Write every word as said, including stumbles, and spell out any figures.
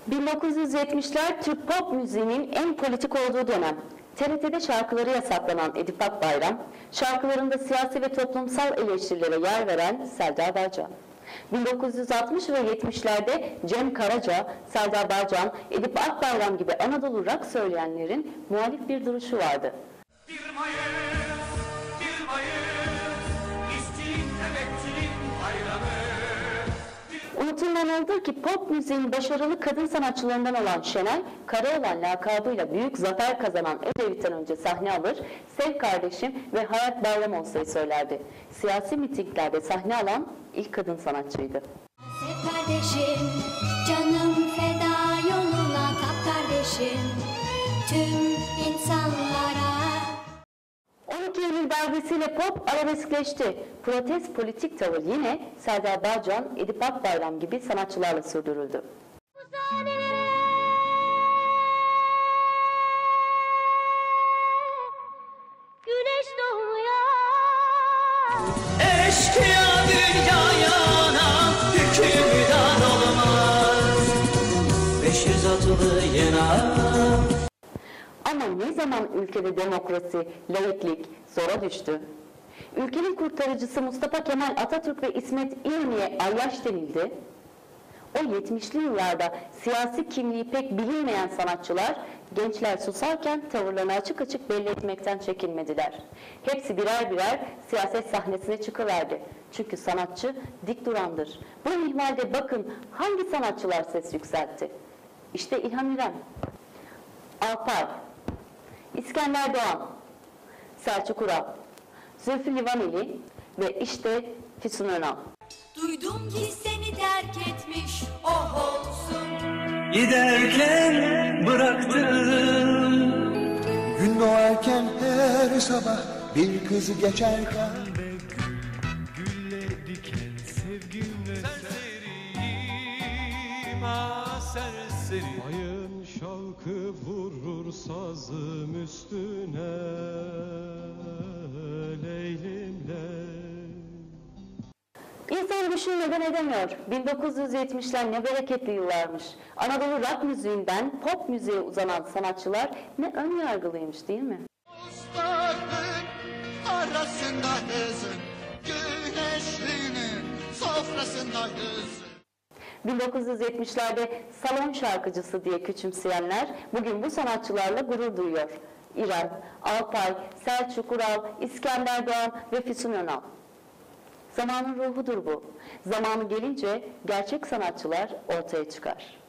bin dokuz yüz yetmişler Türk pop müziğinin en politik olduğu dönem. T R T'de şarkıları yasaklanan Edip Akbayram, şarkılarında siyasi ve toplumsal eleştirilere yer veren Selda Bağcan. bin dokuz yüz altmış ve yetmişlerde Cem Karaca, Selda Bağcan, Edip Akbayram gibi Anadolu rock söyleyenlerin muhalif bir duruşu vardı. Bir Mayıs, bir Mayıs, işçinin, emekçinin bayramı. Unutulmamalıdır ki pop müziğin başarılı kadın sanatçılarından olan Şenay, Karaoğlan lakabıyla büyük zafer kazanan Ecevit'ten önce sahne alır, Sev Kardeşim ve Hayat Bayramoğlu'yu söylerdi. Siyasi mitinglerde sahne alan ilk kadın sanatçıydı. Sev kardeşim, canım feda yoluna kap kardeşim, tüm insanlara. on iki Eylül darbesiyle pop arabeskleşti. Protest politik tavır yine Selda Bağcan, Edip Akbayram gibi sanatçılarla sürdürüldü. Güneş doğuyor. Eşkıya dünyaya hükümdar olmaz. beş yüz atılı yenar. Ama ne zaman ülkede demokrasi, laiklik zora düştü? Ülkenin kurtarıcısı Mustafa Kemal Atatürk ve İsmet İnönü'ye ayyaş denildi. O yetmişli yıllarda siyasi kimliği pek bilinmeyen sanatçılar, gençler susarken tavırlarını açık açık belli etmekten çekinmediler. Hepsi birer birer siyaset sahnesine çıkıverdi. Çünkü sanatçı dik durandır. Bu ihmalde bakın hangi sanatçılar ses yükseltti? İşte İlhan İrem, Alpay, İskender Doğan, Selçuk Ural, Zülfü Livaneli ve işte Füsun Önal. Duydum ki seni terk etmiş oh olsun. Giderken bıraktım. Gün doğarken her sabah bir kızı geçerken Gülle diken sevgimle serseriyim ah serseri. Ayın şalkı vurur sazım üstüne leylimle. İnsan düşünmeden edemiyor. bin dokuz yüz yetmişler ne bereketli yıllarmış. Anadolu rock müziğinden pop müziğe uzanan sanatçılar ne ön yargılıymış değil mi? Dostların arasındayız, güneşlinin sofrasındayız. bin dokuz yüz yetmişlerde salon şarkıcısı diye küçümseyenler bugün bu sanatçılarla gurur duyuyor. İrem, Alpay, Selçuk Ural, İskender Doğan ve Füsun Önal. Zamanın ruhudur bu. Zamanı gelince gerçek sanatçılar ortaya çıkar.